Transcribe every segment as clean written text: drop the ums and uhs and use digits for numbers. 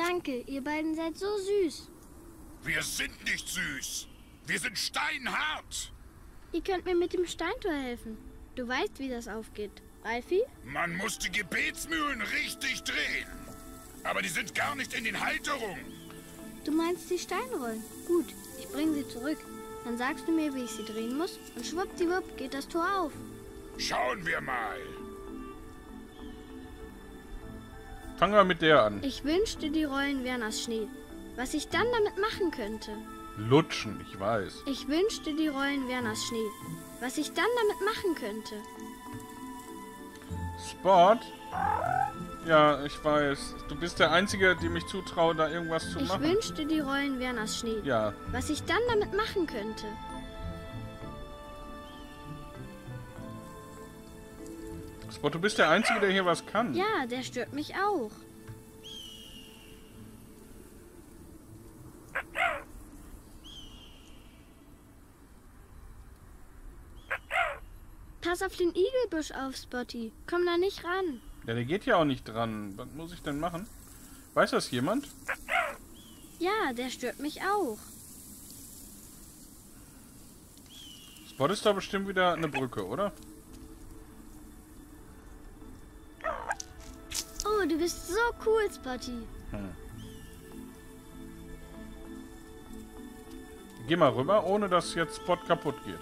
Danke, ihr beiden seid so süß. Wir sind nicht süß. Wir sind steinhart. Ihr könnt mir mit dem Steintor helfen. Du weißt, wie das aufgeht. Ralfi? Man muss die Gebetsmühlen richtig drehen. Aber die sind gar nicht in den Halterungen. Du meinst die Steinrollen? Gut, ich bringe sie zurück. Dann sagst du mir, wie ich sie drehen muss und schwuppdiwupp geht das Tor auf. Schauen wir mal. Fangen wir mit der an. Ich wünschte, die Rollen wären aus Schnee. Was ich dann damit machen könnte. Lutschen, ich weiß. Ich wünschte, die Rollen wären aus Schnee. Was ich dann damit machen könnte. Spot? Ja, ich weiß. Du bist der Einzige, dem ich zutraue, da irgendwas zu machen. Ich wünschte, die Rollen wären aus Schnee. Ja. Was ich dann damit machen könnte. Spot, du bist der Einzige, der hier was kann. Ja, der stört mich auch. Pass auf den Igelbusch auf, Spotty. Komm da nicht ran. Ja, der geht ja auch nicht dran. Was muss ich denn machen? Weiß das jemand? Ja, der stört mich auch. Spot ist da bestimmt wieder eine Brücke, oder? Oh, du bist so cool, Spotty. Geh mal rüber, ohne dass jetzt Spot kaputt geht.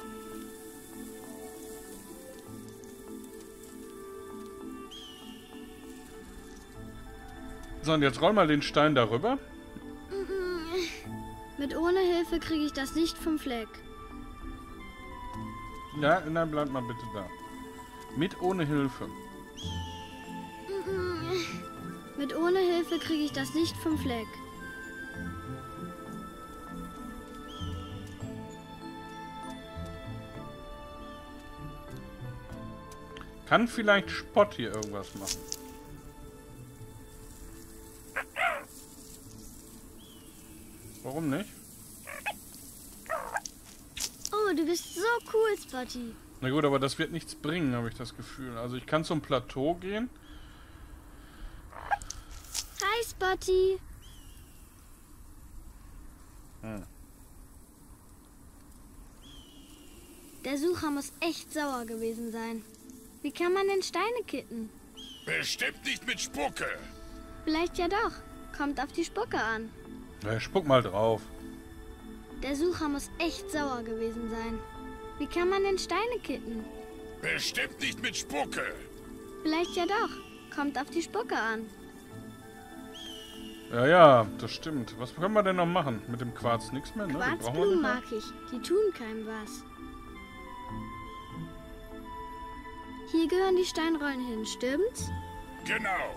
So, und jetzt roll mal den Stein darüber. Mit ohne Hilfe kriege ich das nicht vom Fleck. Ja, dann bleib mal bitte da. Mit ohne Hilfe. Mit ohne Hilfe kriege ich das nicht vom Fleck. Kann vielleicht Spot hier irgendwas machen? Warum nicht? Oh, du bist so cool, Spotty. Na gut, aber das wird nichts bringen, habe ich das Gefühl. Also ich kann zum Plateau gehen. Hi, Spotty. Der Sucher muss echt sauer gewesen sein. Wie kann man denn Steine kitten? Bestimmt nicht mit Spucke. Vielleicht ja doch. Kommt auf die Spucke an. Ja, spuck mal drauf. Der Sucher muss echt sauer gewesen sein. Wie kann man denn Steine kitten? Bestimmt nicht mit Spucke. Vielleicht ja doch. Kommt auf die Spucke an. Ja, ja, das stimmt. Was können wir denn noch machen? Mit dem Quarz nichts mehr, ne? Den brauchen wir Quarzblumen nicht mehr. mag ich. Die tun keinem was. Hier gehören die Steinrollen hin, stimmt's? Genau.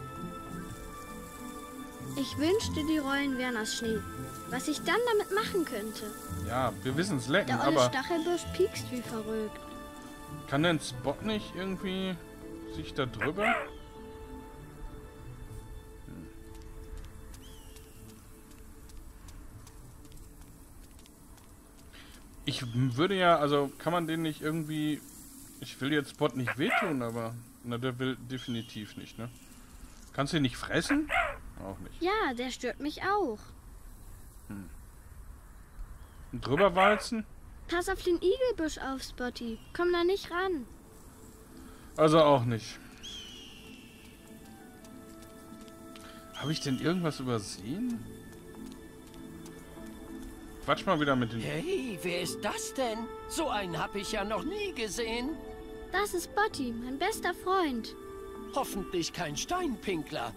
Ich wünschte, die Rollen wären aus Schnee. Was ich dann damit machen könnte. Ja, wir wissen es lecken, Der olle aber Stachelbusch piekst wie verrückt. kann denn Spot nicht irgendwie sich da drüber? Ich würde ja, also kann man den nicht irgendwie... Ich will jetzt Spot nicht wehtun, aber... Na, der will definitiv nicht, ne? Kannst du ihn nicht fressen? Auch nicht. Ja, der stört mich auch. Und drüber walzen? Pass auf den Igelbusch auf, Spotty. Komm da nicht ran. Also auch nicht. Habe ich denn irgendwas übersehen? Quatsch mal wieder mit den... Hey, wer ist das denn? So einen habe ich ja noch nie gesehen. Das ist Spotty, mein bester Freund. Hoffentlich kein Steinpinkler.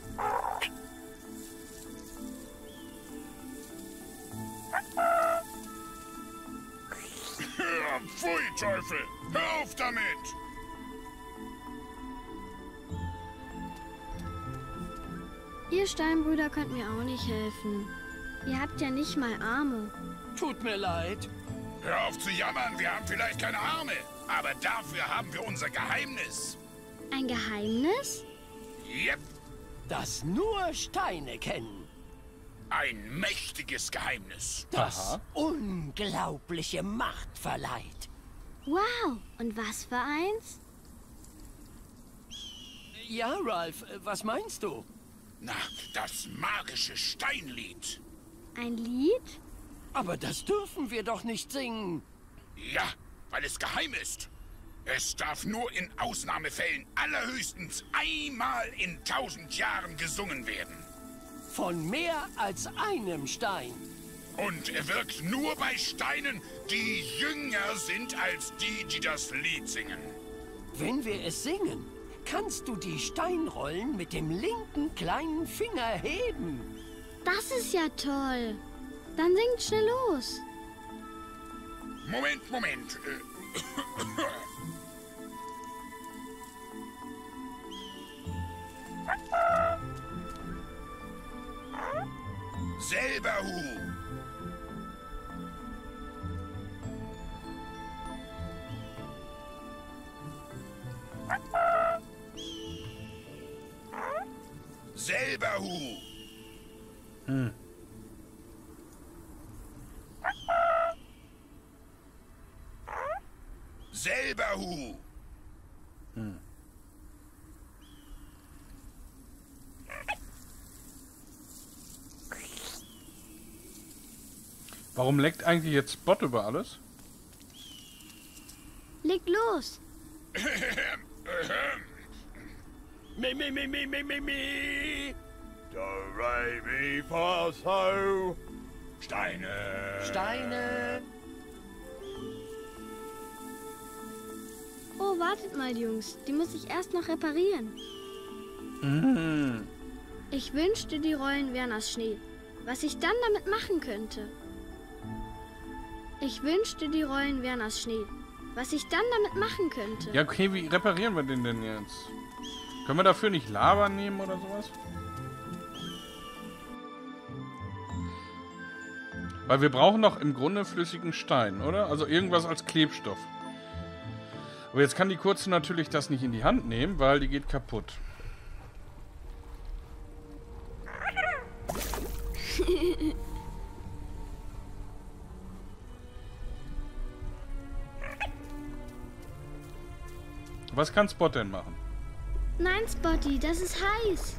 Pfui, Teufel. Hör auf damit. Ihr Steinbrüder könnt mir auch nicht helfen. Ihr habt ja nicht mal Arme. Tut mir leid. Hör auf zu jammern. Wir haben vielleicht keine Arme. Aber dafür haben wir unser Geheimnis. Ein Geheimnis? Yep. Das nur Steine kennen. Ein mächtiges Geheimnis. Das Aha. unglaubliche Macht verleiht. Wow, und was für eins? Ja, Ralph, was meinst du? Na, das magische Steinlied. Ein Lied? Aber das dürfen wir doch nicht singen. Ja, weil es geheim ist. Es darf nur in Ausnahmefällen allerhöchstens einmal in 1000 Jahren gesungen werden. Von mehr als einem Stein. Und er wirkt nur bei Steinen, die jünger sind als die, die das Lied singen. Wenn wir es singen, kannst du die Steinrollen mit dem linken kleinen Finger heben. Das ist ja toll. Dann singt schnell los. Moment. Selber Hu. Selber Hu. Selber Hu. Warum leckt eigentlich jetzt Spot über alles? Leg los. Mi. Do, re, mi, fa, so. Steine. Steine. Oh, wartet mal, Jungs. Die muss ich erst noch reparieren. Ich wünschte, die Rollen wären aus Schnee. Was ich dann damit machen könnte. Ich wünschte, die Rollen wären aus Schnee. Was ich dann damit machen könnte. Ja, okay, wie reparieren wir den denn jetzt? Können wir dafür nicht Lava nehmen oder sowas? Weil wir brauchen doch im Grunde flüssigen Stein, oder? Also irgendwas als Klebstoff. Aber jetzt kann die Kurze natürlich das nicht in die Hand nehmen, weil die geht kaputt. Was kann Spot denn machen? Nein, Spotty, das ist heiß.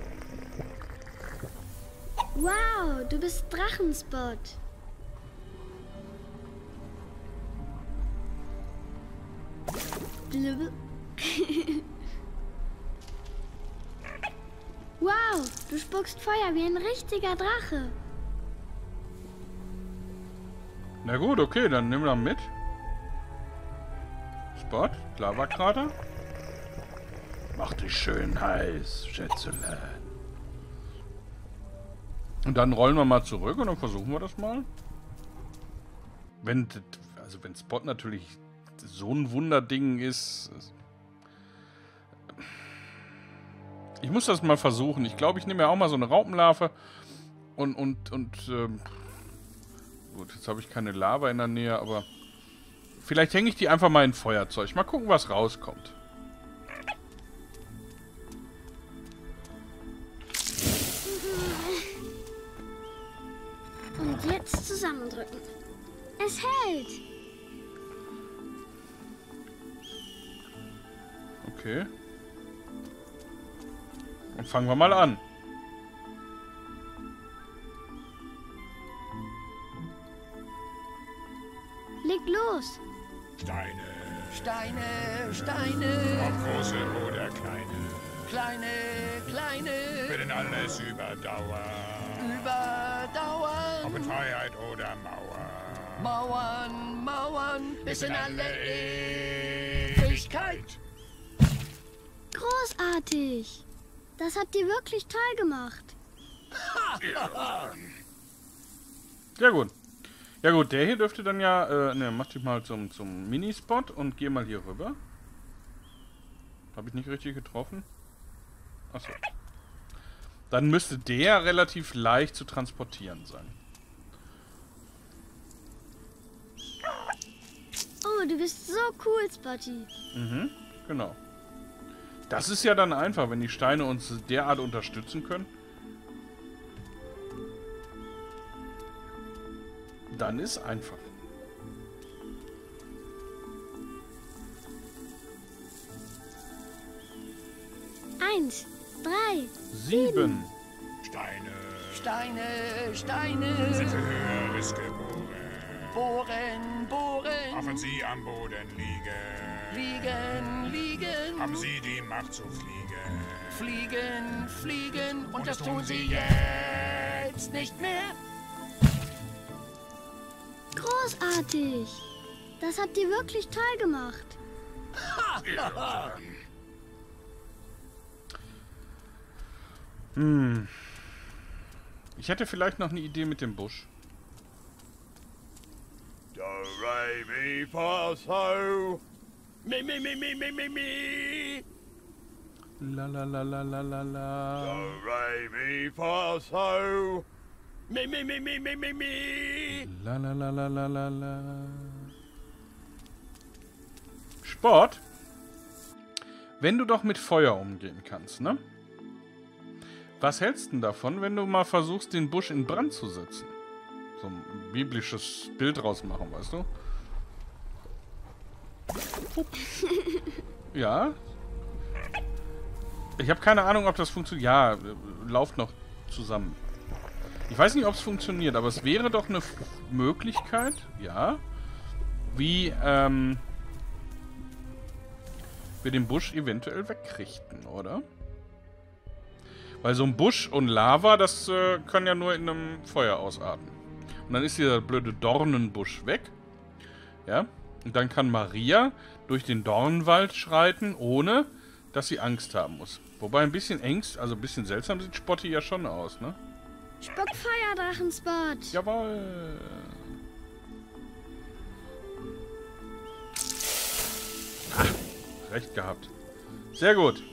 Wow, du bist Drachenspot. Blub. Wow, du spuckst Feuer wie ein richtiger Drache. Na gut, okay, dann nimm wir mit. Spot, Lavakrater. Mach dich schön heiß, Schätzelein. Und dann rollen wir mal zurück und dann versuchen wir das mal. Wenn Spot natürlich so ein Wunderding ist. Ich muss das mal versuchen. Ich glaube, ich nehme ja auch mal so eine Raupenlarve. Gut, jetzt habe ich keine Lava in der Nähe, aber vielleicht hänge ich die einfach mal in Feuerzeug. Mal gucken, was rauskommt. Und jetzt zusammendrücken. Es hält. Okay. Dann fangen wir mal an. Leg los. Steine. Ob große oder kleine. Kleine. Wir werden alles überdauern. Ob in Freiheit oder Mauer. Mauern, bis in alle Ewigkeit. Großartig. Das habt ihr wirklich toll gemacht. Ja gut. Ja gut, der hier dürfte dann ja... mach dich mal zum Minispot und geh mal hier rüber. Habe ich nicht richtig getroffen? Achso. Dann müsste der relativ leicht zu transportieren sein. Oh, du bist so cool, Spotty. Mhm, genau. Das ist ja dann einfach, wenn die Steine uns derart unterstützen können. Dann ist einfach. Eins, 3, 7. Steine Steine. sind für Höheres geboren. Bohren. Auch wenn sie am Boden liegen, haben sie die Macht zu fliegen. Fliegen. Und das tun sie jetzt nicht mehr. Großartig. Das habt ihr wirklich toll gemacht. Ich hätte vielleicht noch eine Idee mit dem Busch. Do, re, mi, fa, so. Mi. La la la la la la Do, la. re, mi, fa, so. Mi. La la la la la la la. Sport? Wenn du doch mit Feuer umgehen kannst, ne? Was hältst du denn davon, wenn du mal versuchst, den Busch in Brand zu setzen? So ein biblisches Bild rausmachen, weißt du? Ja. Ich habe keine Ahnung, ob das funktioniert. Ja, lauft noch zusammen. Ich weiß nicht, ob es funktioniert, aber es wäre doch eine Möglichkeit, ja, wie wir den Busch eventuell wegrichten, oder? Weil so ein Busch und Lava, das kann ja nur in einem Feuer ausarten. Und dann ist dieser blöde Dornenbusch weg. Ja. Und dann kann Maria durch den Dornenwald schreiten, ohne dass sie Angst haben muss. Wobei ein bisschen also ein bisschen seltsam sieht Spotti ja schon aus, ne? Spuck Feuerdrachenspot. Jawohl. Recht gehabt. Sehr gut.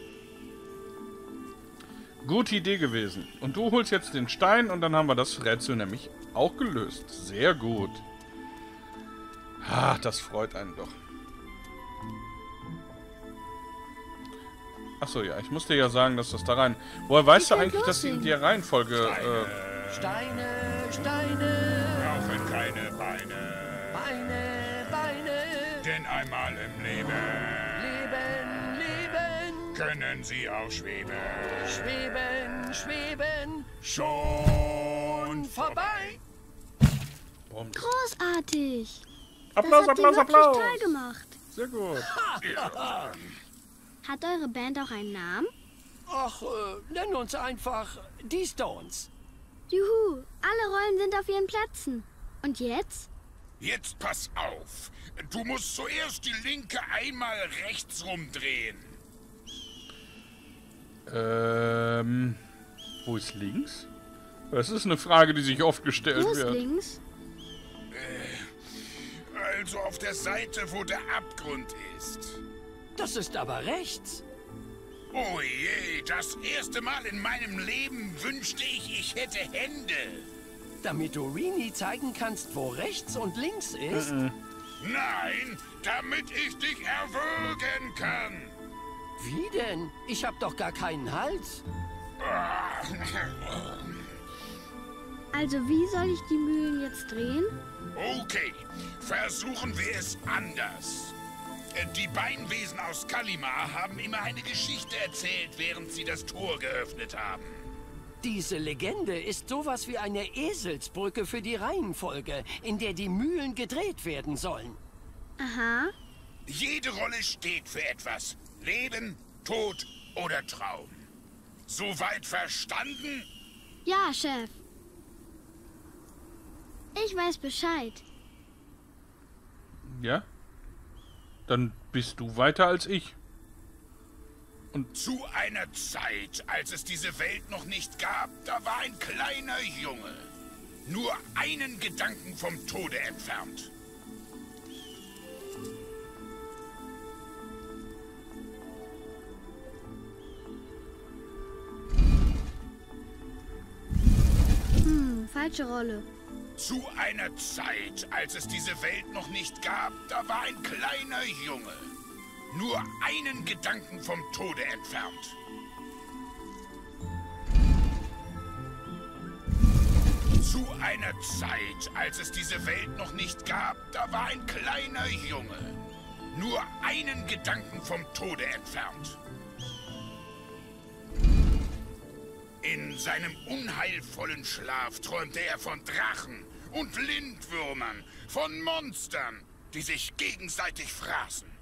Gute Idee gewesen. Und du holst jetzt den Stein und dann haben wir das Rätsel nämlich auch gelöst. Sehr gut. Ach, das freut einen doch. Achso, ja, ich musste ja sagen, dass das da rein... Woher weißt du eigentlich, dass sie in der Reihenfolge... Steine. Brauchen keine Beine. Denn einmal im Leben können sie auch schweben. Schweben. Schon Vorbei. Bums. Großartig. Applaus, Das habt ihr Applaus, wirklich Applaus. toll gemacht. Sehr gut. Hat eure Band auch einen Namen? Ach, nenn uns einfach die Stones. Juhu, alle Rollen sind auf ihren Plätzen. Und jetzt? Jetzt pass auf. Du musst zuerst die linke einmal rechts rumdrehen. Wo ist links? Das ist eine Frage, die sich oft gestellt Wo ist wird. links? Also auf der Seite, wo der Abgrund ist. Das ist aber rechts. Oh je, das erste Mal in meinem Leben wünschte ich hätte Hände. Damit du Rini zeigen kannst, wo rechts und links ist. Nein, damit ich dich erwürgen kann. Wie denn? Ich hab doch gar keinen Hals. Also wie soll ich die Mühlen jetzt drehen? Okay, versuchen wir es anders. Die Beinwesen aus Kalimar haben immer eine Geschichte erzählt, während sie das Tor geöffnet haben. Diese Legende ist sowas wie eine Eselsbrücke für die Reihenfolge, in der die Mühlen gedreht werden sollen. Aha. Jede Rolle steht für etwas. Leben, Tod oder Traum. Soweit verstanden? Ja, Chef. Ich weiß Bescheid. Ja? Dann bist du weiter als ich. Zu einer Zeit, als es diese Welt noch nicht gab, da war ein kleiner Junge. Nur einen Gedanken vom Tode entfernt. Falsche Rolle. Zu einer Zeit, als es diese Welt noch nicht gab, da war ein kleiner Junge. Nur einen Gedanken vom Tode entfernt. Zu einer Zeit, als es diese Welt noch nicht gab, da war ein kleiner Junge. Nur einen Gedanken vom Tode entfernt. In In seinem unheilvollen Schlaf träumte er von Drachen und Lindwürmern, von Monstern, die sich gegenseitig fraßen.